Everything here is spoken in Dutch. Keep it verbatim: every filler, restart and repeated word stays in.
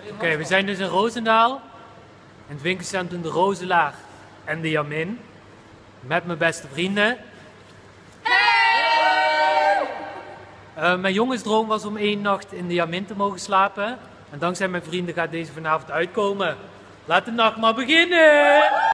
Oké, okay, we zijn dus in Roosendaal. In het winkelcentrum De Rozelaar en de Jamin. Met mijn beste vrienden. Hey! Uh, mijn jongensdroom was om één nacht in de Jamin te mogen slapen. En dankzij mijn vrienden gaat deze vanavond uitkomen. Laat de nacht maar beginnen!